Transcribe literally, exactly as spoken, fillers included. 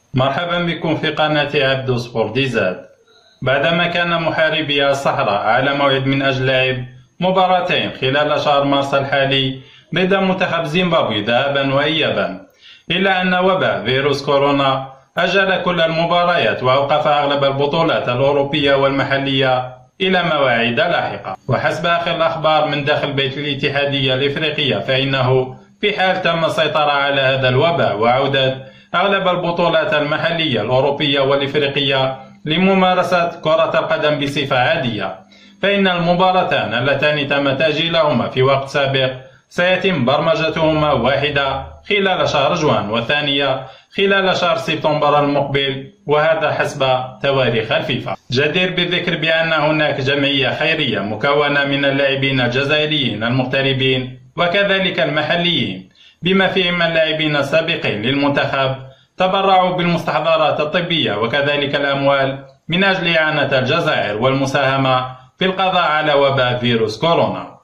مرحبا بكم في قناة عبدو سبور دي زاد. بعدما كان محاربي الصحراء على موعد من أجل لعب مباراتين خلال شهر مارس الحالي ضد منتخب زيمبابوي ذهابا وإيابا، إلا أن وباء فيروس كورونا أجل كل المباريات وأوقف أغلب البطولات الأوروبية والمحلية إلى مواعيد لاحقة. وحسب آخر الأخبار من داخل بيت الاتحادية الإفريقية فإنه في حال تم السيطرة على هذا الوباء وعودة أغلب البطولات المحلية الأوروبية والإفريقية لممارسة كرة القدم بصفة عادية، فإن المباراتان اللتان تم تأجيلهما في وقت سابق سيتم برمجتهما واحدة خلال شهر جوان والثانية خلال شهر سبتمبر المقبل، وهذا حسب تواريخ الفيفا. جدير بالذكر بأن هناك جمعية خيرية مكونة من اللاعبين الجزائريين المغتربين وكذلك المحليين بما فيهم اللاعبين السابقين للمنتخب تبرعوا بالمستحضرات الطبية وكذلك الأموال من أجل إعانة الجزائر والمساهمة في القضاء على وباء فيروس كورونا.